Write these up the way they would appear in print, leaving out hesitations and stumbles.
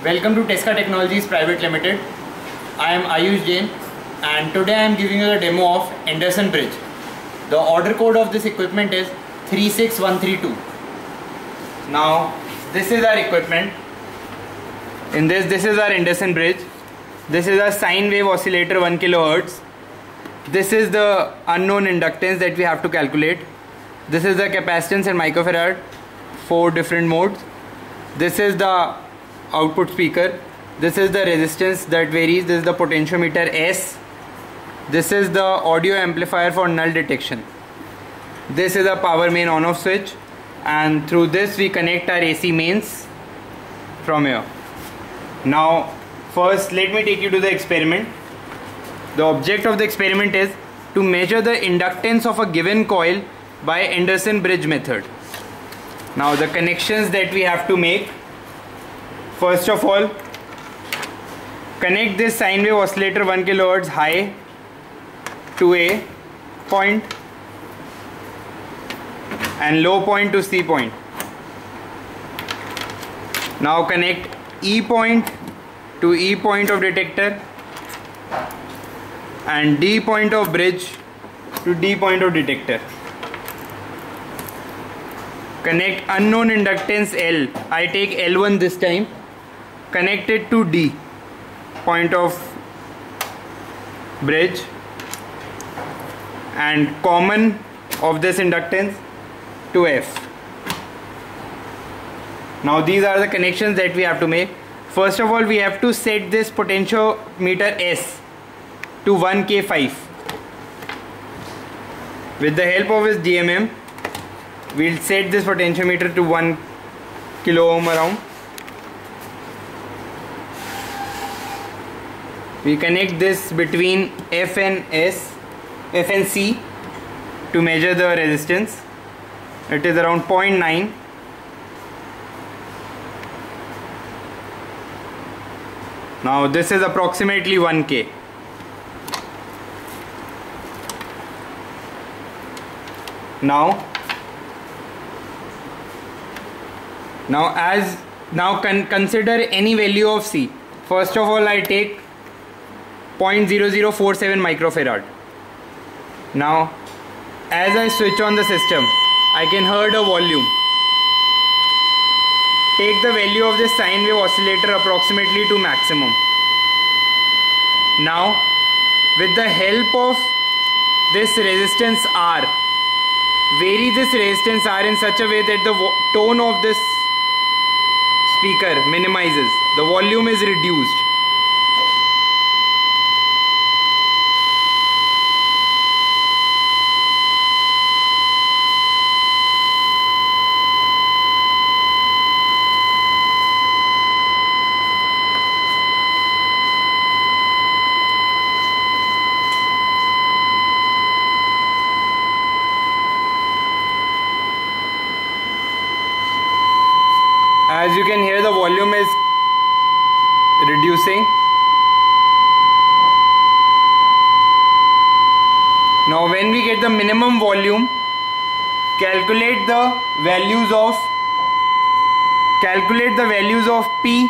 Welcome to Tesca Technologies Private Limited. I am Ayush Jain and today I am giving you a demo of Anderson bridge. The order code of this equipment is 36132. Now this is our equipment. This is our Anderson bridge. This is a sine wave oscillator 1 kHz. This is the unknown inductance that we have to calculate. This is the capacitance in microfarad, 4 different modes. This is the output speaker. This is the resistance that varies. This is the potentiometer S. This is the audio amplifier for null detection. This is a power main on off switch, and through this we connect our AC mains from here. Now first let me take you to the experiment. The object of the experiment is to measure the inductance of a given coil by Anderson bridge method. Now the connections that we have to make: first of all, connect this sine wave oscillator 1 kHz high to A point and low point to C point. Now connect E point to E point of detector and D point of bridge to D point of detector. Connect unknown inductance L. I take L1 this time. Connect it to D point of bridge and common of this inductance to F. Now these are the connections that we have to make. First of all, we have to set this potentiometer S to 1K5. With the help of his DMM, we'll set this potentiometer to 1 kilo ohm around. We connect this between F and C to measure the resistance. It is around 0.9. Now this is approximately 1K. Now consider any value of C. First of all, I take 0.0047 microfarad. Now as I switch on the system, I can hear the volume. Take the value of this sine wave oscillator approximately to maximum. Now with the help of this resistance R, vary this resistance R in such a way that the tone of this speaker minimizes. The volume is reduced. As you can hear, the volume is reducing. Now when we get the minimum volume, calculate the values of P,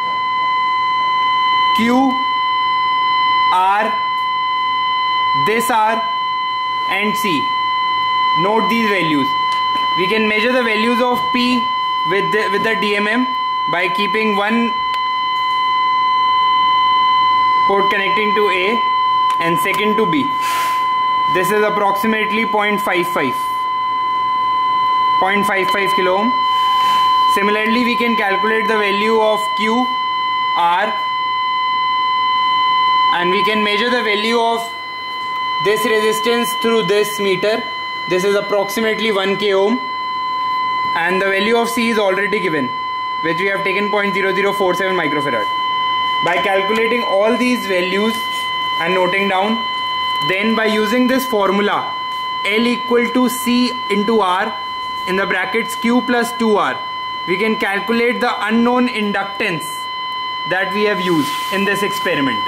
Q, R, this R and C. Note these values. We can measure the values of P with the DMM by keeping one port connecting to A and second to B. This is approximately 0.55 kilo ohm. Similarly, we can calculate the value of Q, R, and we can measure the value of this resistance through this meter. This is approximately 1K ohm. And the value of C is already given, which we have taken 0.0047 microfarad. By calculating all these values and noting down, then by using this formula L equal to C into R in the brackets Q plus 2R, we can calculate the unknown inductance that we have used in this experiment.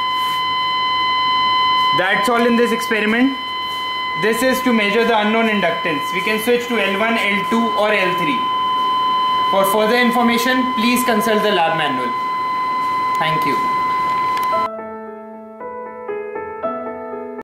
That's all in this experiment. This is to measure the unknown inductance. We can switch to L1, L2 or L3. For further information, please consult the lab manual. Thank you.